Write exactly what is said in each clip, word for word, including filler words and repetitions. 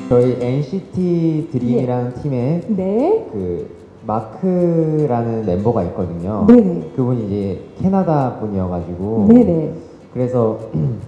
저희 엔시티 드림이라는 팀에 네. 그 마크라는 멤버가 있거든요. 네네. 그분이 이제 캐나다 분이어가지고 네네. 그래서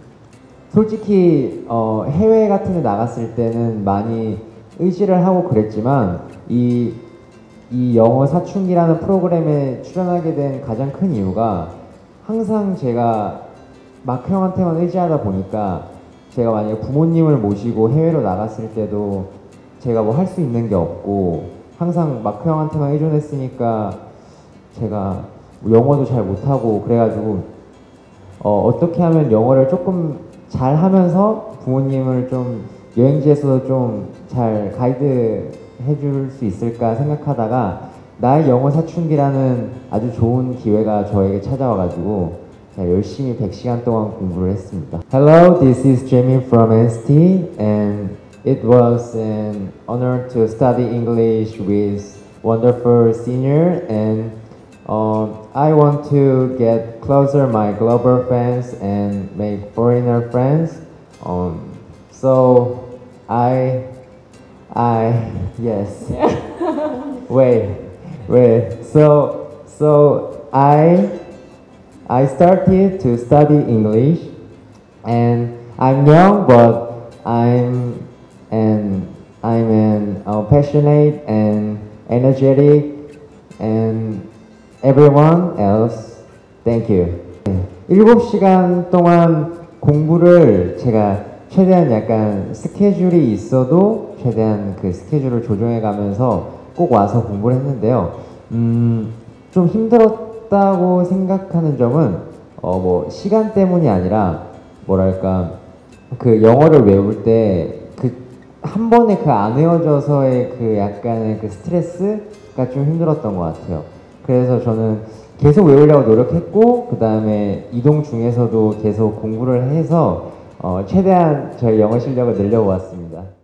솔직히 어, 해외 같은 데 나갔을 때는 많이 의지를 하고 그랬지만 이, 이 영어 사춘기라는 프로그램에 출연하게 된 가장 큰 이유가 항상 제가 마크 형한테만 의지하다 보니까 제가 만약에 부모님을 모시고 해외로 나갔을 때도 제가 뭐 할 수 있는 게 없고 항상 마크 형한테만 의존했으니까 제가 영어도 잘 못하고 그래가지고 어, 어떻게 하면 영어를 조금 잘 하면서 부모님을 좀 여행지에서 좀 잘 가이드 해줄 수 있을까 생각하다가 나의 영어 사춘기라는 아주 좋은 기회가 저에게 찾아와가지고 제가 열심히 백 시간 동안 공부를 했습니다. Hello, this is Jamie from S T and it was an honor to study English with wonderful senior and um, I want to get closer my global friends and make foreigner friends. Um, so I, I, yes. wait, wait. So, so I, I started to study English, and I'm young, but I'm and I'm an uh, passionate and energetic, and everyone else. Thank you. 일곱 시간 동안 공부를 제가 최대한 약간 스케줄이 있어도 최대한 그 스케줄을 조정해 가면서 꼭 와서 공부를 했는데요. 음, 좀 힘들었다고 생각하는 점은 어, 뭐 시간 때문이 아니라 뭐랄까 그 영어를 외울 때 그 한 번에 그 안 외워져서의 그 약간의 그 스트레스가 좀 힘들었던 것 같아요. 그래서 저는 계속 외우려고 노력했고 그 다음에 이동 중에서도 계속 공부를 해서 어, 최대한 저희 영어 실력을 늘려보았습니다.